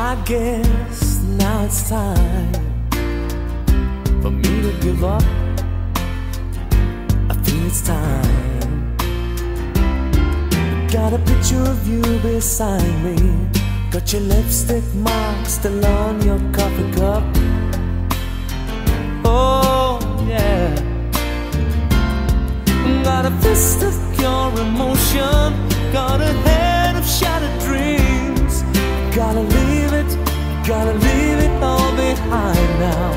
I guess now it's time for me to give up. I think it's time. Got a picture of you beside me. Got your lipstick mark still on your coffee cup. Oh yeah. Got a fist of pure emotion. Got a head of shattered dreams. Gotta leave it all behind now.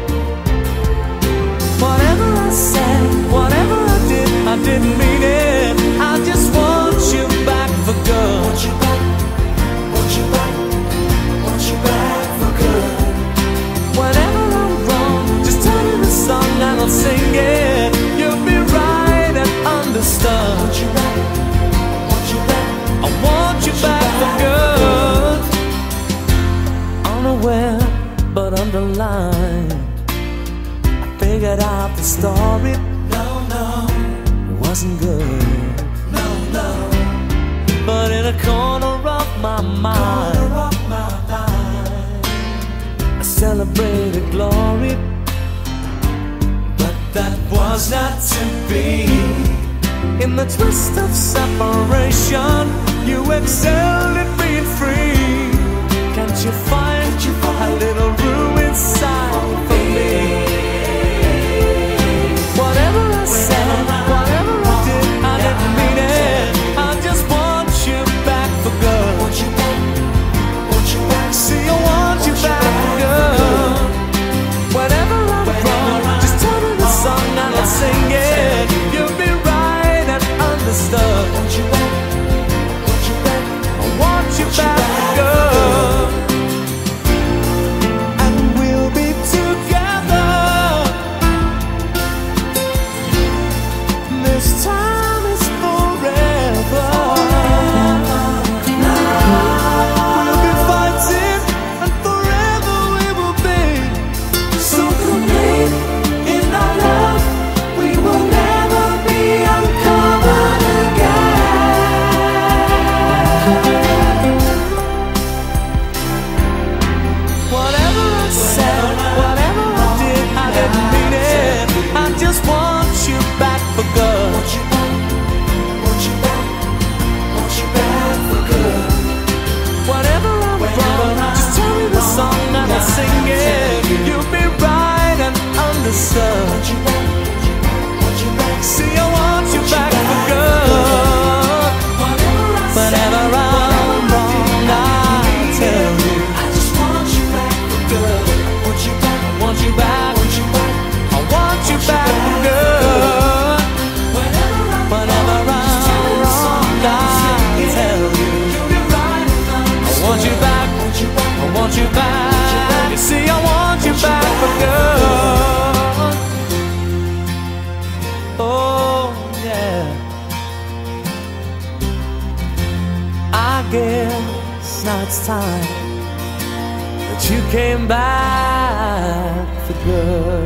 Whatever I said, whatever I didn't mean it. I just want you back for good. Want you back, want you back, want you back for good. Whenever I'm wrong, just tell me the song and I'll sing it. You'll be right and understood. Want you back, want you back, I want you back for good. Unaware but underlined, I figured out the story. No, it wasn't good. No, but in a corner of my mind, I celebrated glory. But that was not to be. In the twist of separation, you excelled at being free. Can't you find a little room inside for me? Whatever I said, whatever I didn't mean it. I just want you back for good. Want you back, want you back. See, I want you back for good. Whenever I'm wrong, just tell me the song and I'll sing it. You'll be right and understood. Want you back, want you back. I want you back for good. See, I want you back for good. Whenever I'm wrong, I tell you I just want you back for good. Want you back, want you back, want you back. I want you back for good. Whenever I'm wrong, I tell you I want you back, I want you back. You see, I want you back for good. I guess now it's time that you came back for good.